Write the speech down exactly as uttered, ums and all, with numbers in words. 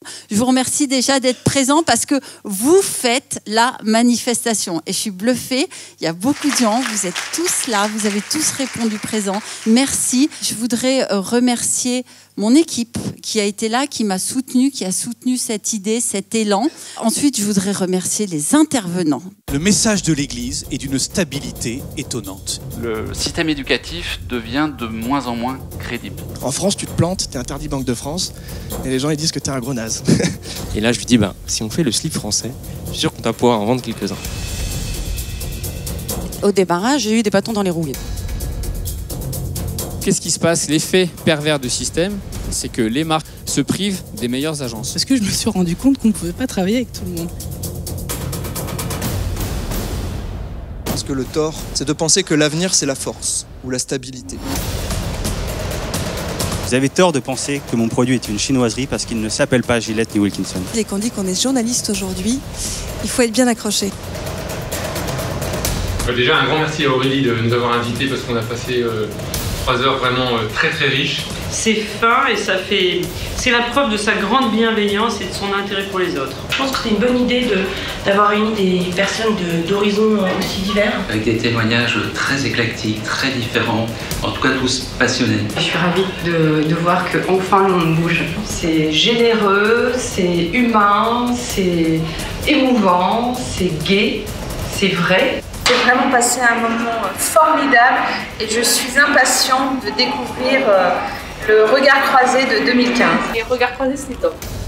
Je vous remercie déjà d'être présents parce que vous faites la manifestation. Et je suis bluffée, il y a beaucoup de gens, vous êtes tous là, vous avez tous répondu présent. Merci. Je voudrais remercier mon équipe qui a été là, qui m'a soutenue, qui a soutenu cette idée, cet élan. Ensuite, je voudrais remercier les intervenants. Le message de l'Église est d'une stabilité étonnante. Le système éducatif devient de moins en moins crédible. En France, tu te plantes, t'es interdit Banque de France, et les gens ils disent que t'es un gros naze. Et là, je lui dis, ben, si on fait le slip français, je suis sûr qu'on va pouvoir en vendre quelques-uns. Au démarrage, j'ai eu des bâtons dans les roues. Qu'est-ce qui se passe? L'effet pervers du système, c'est que les marques se privent des meilleures agences. Parce que je me suis rendu compte qu'on ne pouvait pas travailler avec tout le monde. Parce que le tort, c'est de penser que l'avenir, c'est la force ou la stabilité. Vous avez tort de penser que mon produit est une chinoiserie parce qu'il ne s'appelle pas Gillette ni Wilkinson. Dès qu'on dit qu'on est journaliste aujourd'hui, il faut être bien accroché. Déjà, un grand merci à Aurélie de nous avoir invités parce qu'on a passé euh, trois heures vraiment euh, très très riches. C'est fin et ça fait... C'est la preuve de sa grande bienveillance et de son intérêt pour les autres. Je pense que c'est une bonne idée de, d'avoir réuni des personnes de, d'horizons aussi divers. Avec des témoignages très éclectiques, très différents, en tout cas tous passionnés. Je suis ravie de, de voir qu'enfin on bouge. C'est généreux, c'est humain, c'est émouvant, c'est gai, c'est vrai. J'ai vraiment passé un moment formidable et je suis impatiente de découvrir le regard croisé de deux mille quinze. Les regards croisés, c'est top.